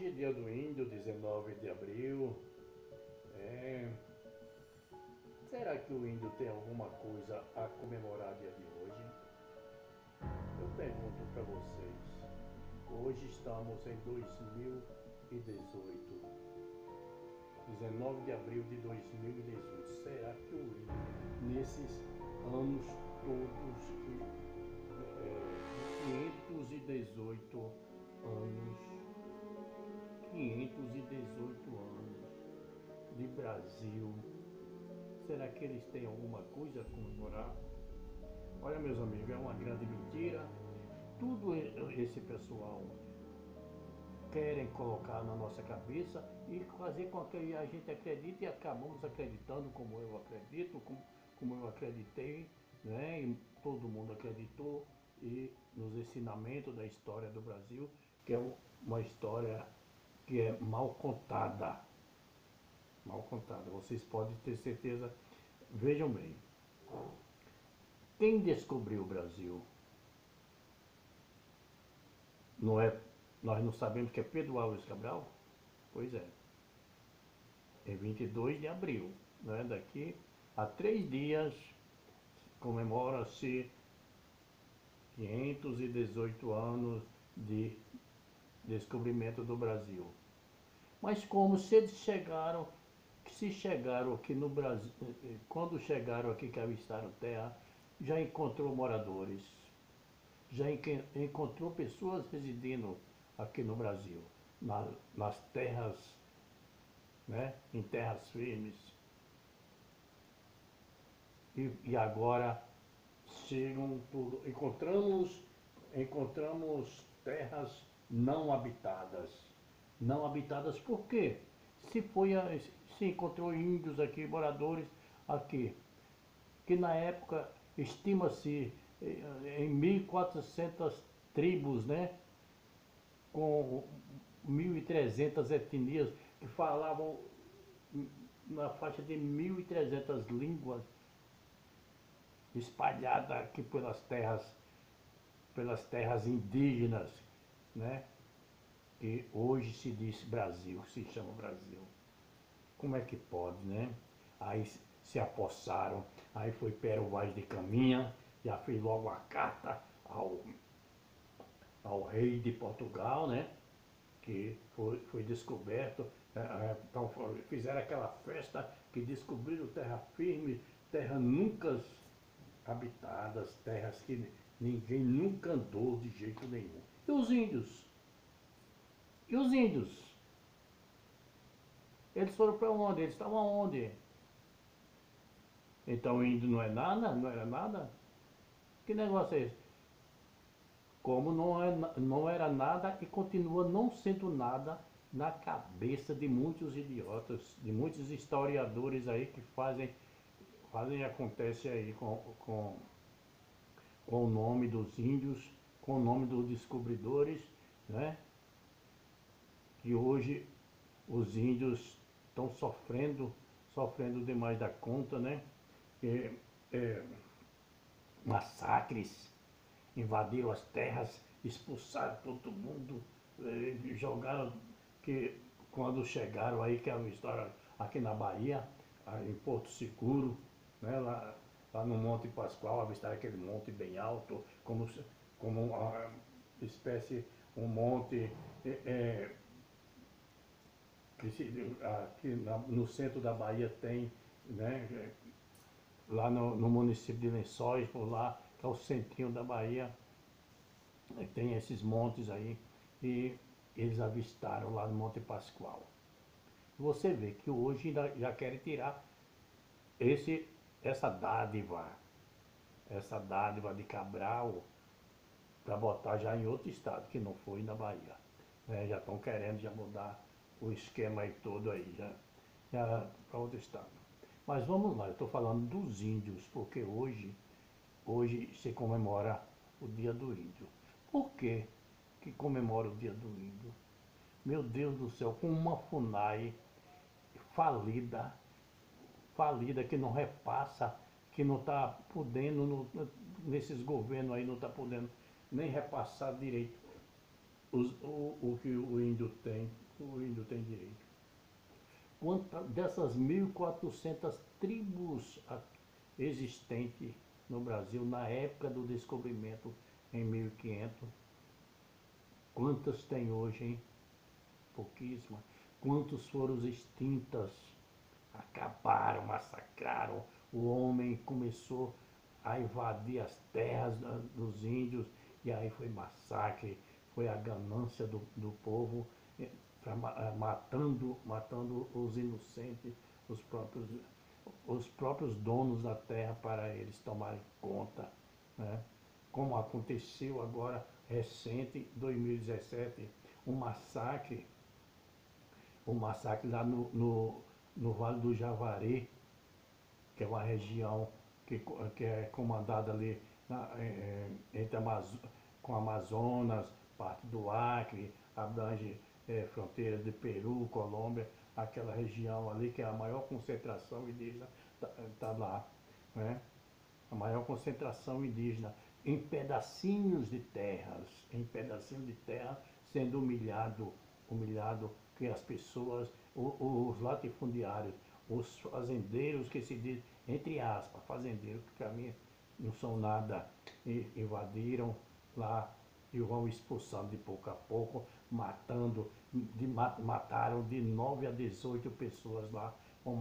Hoje é dia do índio, 19 de abril. É... Será que o índio tem alguma coisa a comemorar dia de hoje? Eu pergunto para vocês. Hoje estamos em 2018, 19 de abril de 2018. Será que o índio, nesses anos todos, 518 anos, 518 anos de Brasil, será que eles têm alguma coisa a comemorar? Olha, meus amigos, é uma grande mentira. Tudo esse pessoal querem colocar na nossa cabeça e fazer com que a gente acredite, e acabamos acreditando, como eu acredito, como eu acreditei, né? E todo mundo acreditou, e nos ensinamentos da história do Brasil, que é uma história que é mal contada. Mal contada. Vocês podem ter certeza. Vejam bem. Quem descobriu o Brasil? Não é, nós não sabemos que é Pedro Álvares Cabral? Pois é. É 22 de abril. Né? Daqui a 3 dias comemora-se 518 anos de descobrimento do Brasil. Mas como se chegaram aqui no Brasil, quando chegaram aqui que avistaram terra, já encontrou moradores, já encontrou pessoas residindo aqui no Brasil, nas terras, né, em terras firmes. E agora chegam tudo, encontramos terras não habitadas. Não habitadas por quê? Se encontrou índios aqui, moradores aqui, que na época estima-se em 1.400 tribos, né? Com 1.300 etnias que falavam na faixa de 1.300 línguas espalhadas aqui pelas terras indígenas, né? Que hoje se diz Brasil, se chama Brasil. Como é que pode, né? Aí se apossaram, aí foi Pero Vaz de Caminha, já fez logo a carta ao rei de Portugal, né? Que foi descoberto, então fizeram aquela festa que descobriram terra firme, terra nunca habitadas, terras que ninguém nunca andou de jeito nenhum. E os índios? E os índios? Eles foram para onde? Eles estavam aonde? Então o índio não é nada? Não era nada? Que negócio é esse? Como não era nada e continua não sendo nada na cabeça de muitos idiotas, de muitos historiadores aí que fazem acontece aí com o nome dos índios, com o nome dos descobridores, né? Que hoje os índios estão sofrendo demais da conta, né? Massacres, invadiram as terras, expulsaram todo mundo, jogaram, que quando chegaram aí, que é uma história aqui na Bahia, em Porto Seguro, né, lá no Monte Pascoal, avistaram aquele monte bem alto, como uma espécie, um monte aqui no centro da Bahia tem, né, lá no município de Lençóis, por lá, que é o centrinho da Bahia, tem esses montes aí, e eles avistaram lá no Monte Pascoal. Você vê que hoje já querem tirar essa dádiva de Cabral, para botar já em outro estado, que não foi na Bahia. Já estão querendo já mudar o esquema aí todo aí, já para outro estado. Mas vamos lá, eu estou falando dos índios, porque hoje se comemora o Dia do Índio. Por que comemora o Dia do Índio? Meu Deus do céu, com uma FUNAI falida, que não repassa, que não está podendo, nesses governos aí, não está podendo nem repassar direito o que o índio tem, o índio tem direito. Dessas 1.400 tribos existentes no Brasil na época do descobrimento em 1500, quantas tem hoje, hein? Pouquíssimas. Quantos foram extintas? Acabaram, massacraram. O homem começou a invadir as terras dos índios, e aí foi massacre, foi a ganância do povo, matando os inocentes, os próprios donos da terra, para eles tomarem conta, né? Como aconteceu agora recente, 2017, um massacre lá no Vale do Javari, que é uma região que é comandada ali entre com Amazonas, parte do Acre, abrange fronteiras de Peru, Colômbia, aquela região ali que é a maior concentração indígena, tá lá, né? A maior concentração indígena em pedacinhos de terras, sendo humilhado que as pessoas, os latifundiários, os fazendeiros que se diz, entre aspas, fazendeiros, que para mim não são nada, invadiram lá e vão expulsando de pouco a pouco, mataram de 9 a 18 pessoas lá, um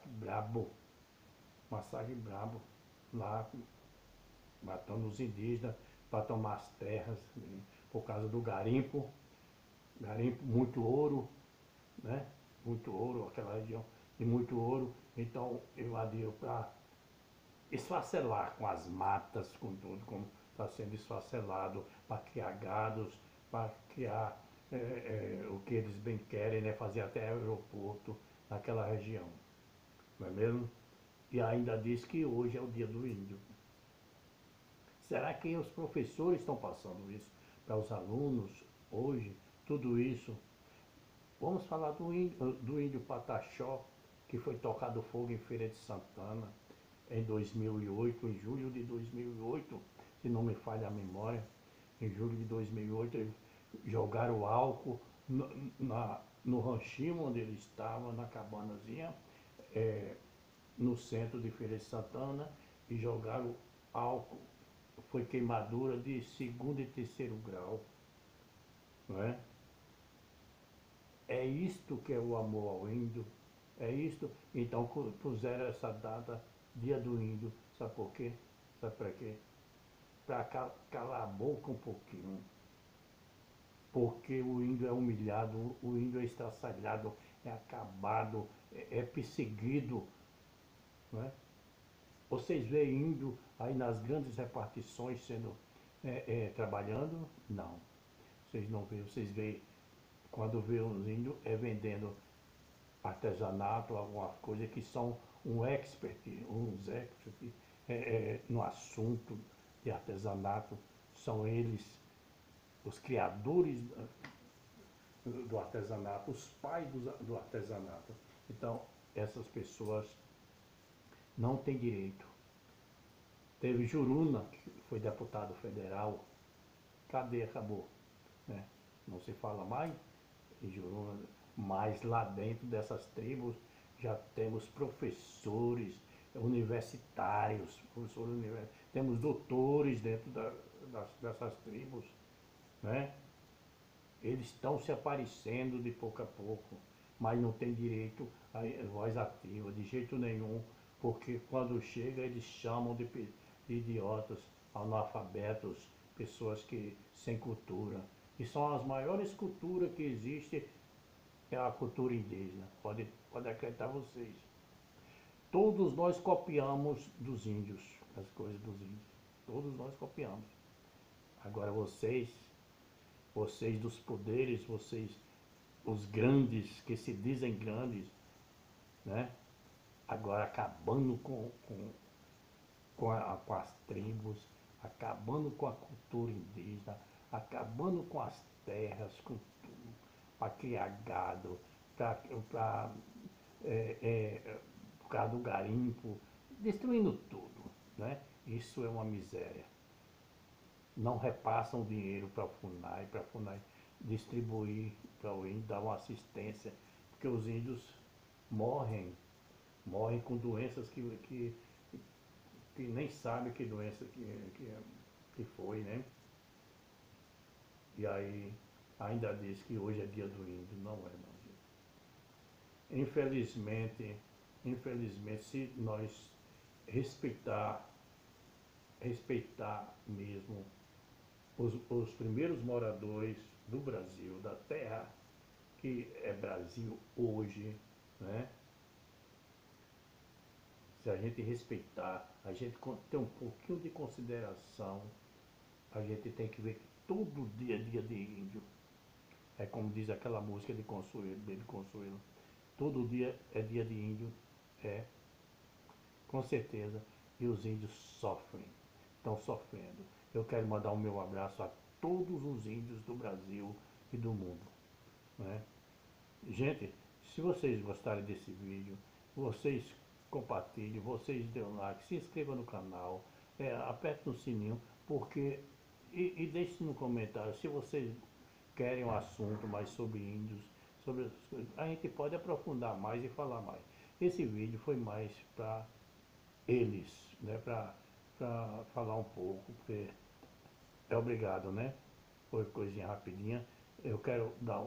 massacre brabo lá, matando os indígenas para tomar as terras, por causa do garimpo, muito ouro, né? Muito ouro, aquela região de muito ouro, então invadiram para esfacelar com as matas, com tudo, como está sendo esfacelado, para criar gados, para criar o que eles bem querem, né? Fazer até aeroporto naquela região, não é mesmo? E ainda diz que hoje é o dia do índio. Será que os professores estão passando isso para os alunos hoje? Tudo isso. Vamos falar do índio Pataxó, que foi tocado fogo em Feira de Santana em 2008, em julho de 2008, se não me falha a memória. Em julho de 2008, eles jogaram álcool no ranchinho onde ele estava, na cabanazinha, no centro de Feira de Santana, e jogaram álcool. Foi queimadura de segundo e terceiro grau, não é? É isto que é o amor ao índio, é isto. Então puseram essa data, dia do índio, sabe por quê? Sabe para quê? Para calar a boca um pouquinho. Porque o índio é humilhado, o índio é estraçalhado, é acabado, é perseguido, não é? Vocês veem índio aí nas grandes repartições sendo trabalhando? Não. Vocês não veem, vocês veem, quando vê os índios vendendo artesanato, alguma coisa que são uns expert no assunto de artesanato, são eles os criadores do artesanato, os pais do artesanato. Então, essas pessoas não têm direito. Teve Juruna, que foi deputado federal, cadê? Acabou, né? Não se fala mais em Juruna, mas lá dentro dessas tribos já temos professores universitários, temos doutores dentro dessas tribos, né? Eles estão se aparecendo de pouco a pouco, mas não tem direito à voz ativa, de jeito nenhum, porque quando chega eles chamam de idiotas, analfabetos, pessoas que sem cultura. E são as maiores culturas que existem, é a cultura indígena, pode acreditar vocês. Todos nós copiamos dos índios, as coisas dos índios. Todos nós copiamos. Agora vocês dos poderes, vocês, os grandes, que se dizem grandes, né? Agora acabando com as tribos, acabando com a cultura indígena, acabando com as terras, com tudo, para criar gado, por causa do garimpo, destruindo tudo, né? Isso é uma miséria. Não repassam dinheiro para a FUNAI distribuir para o índio, dar uma assistência, porque os índios morrem, morrem com doenças que nem sabem que doença que foi, né? E aí ainda diz que hoje é dia do índio, não é não, gente. Infelizmente, se nós respeitar, respeitar mesmo os primeiros moradores do Brasil, da terra que é Brasil hoje, né? Se a gente respeitar, a gente ter um pouquinho de consideração, a gente tem que ver que todo dia é dia de índio. É como diz aquela música de Consuelo, Baby Consuelo. Todo dia é dia de índio, é, com certeza. E os índios sofrem, estão sofrendo. Eu quero mandar o meu abraço a todos os índios do Brasil e do mundo, né? Gente, se vocês gostarem desse vídeo, vocês compartilhem, vocês dêem um like, se inscrevam no canal, aperte no sininho, porque e deixe no comentário se vocês querem um assunto mais sobre índios, sobre essas coisas. A gente pode aprofundar mais e falar mais. Esse vídeo foi mais para eles, né? Para falar um pouco, porque é obrigado, né? Foi coisinha rapidinha. Eu quero dar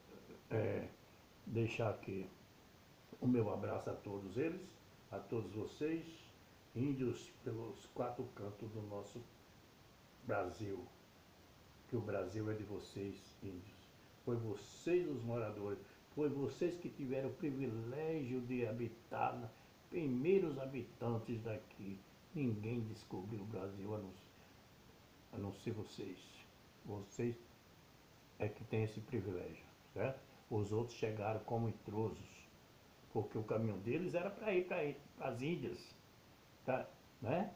deixar aqui o meu abraço a todos eles, a todos vocês, índios pelos quatro cantos do nosso Brasil, que o Brasil é de vocês, índios. Foi vocês os moradores, foi vocês que tiveram o privilégio de habitar, primeiros habitantes daqui. Ninguém descobriu o Brasil a não ser vocês. Vocês é que têm esse privilégio, certo? Os outros chegaram como intrusos, porque o caminho deles era para ir para as Índias, tá? Né?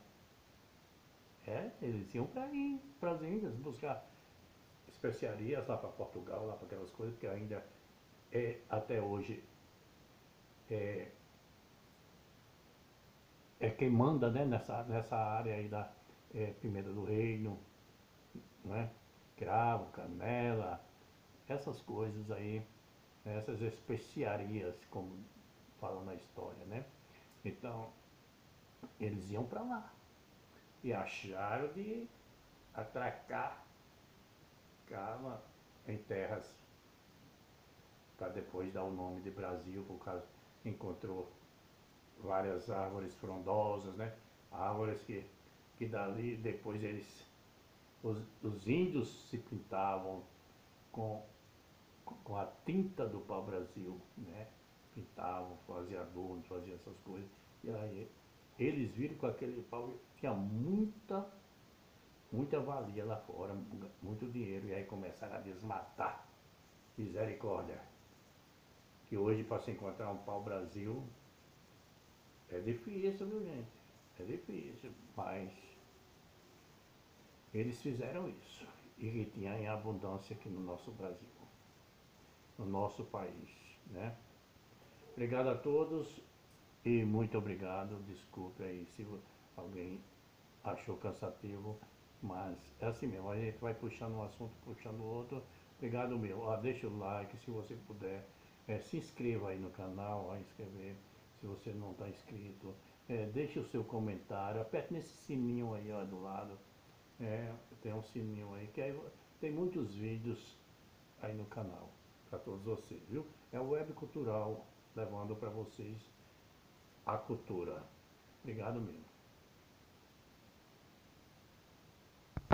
Eles iam para as Índias buscar especiarias lá para Portugal, lá para aquelas coisas que ainda até hoje é, é quem manda, né, nessa área aí da Pimenta do Reino, né? Cravo, canela, essas coisas aí, essas especiarias, como falam na história, né? Então, eles iam para lá e acharam de atracar cava em terras para depois dar o nome de Brasil, por causa encontrou várias árvores frondosas, né? Árvores que dali depois os índios se pintavam com, com a tinta do pau-brasil, né? Pintavam, faziam adornos, faziam essas coisas. E aí eles viram que aquele pau tinha muita valia lá fora, muito dinheiro, e aí começaram a desmatar. Misericórdia. Que hoje para se encontrar um pau-brasil é difícil, viu, gente? É difícil, mas eles fizeram isso. E que tinha em abundância aqui no nosso Brasil, no nosso país, né? Obrigado a todos e muito obrigado. Desculpe aí se alguém achou cansativo, mas é assim mesmo, a gente vai puxando um assunto, puxando o outro. Obrigado meu. Deixa o like se você puder. Se inscreva aí no canal, inscrever se você não está inscrito. Deixe o seu comentário, aperte nesse sininho aí ó, do lado. Tem um sininho aí, que aí tem muitos vídeos aí no canal para todos vocês, viu? É o Web Cultural levando para vocês a cultura. Obrigado mesmo.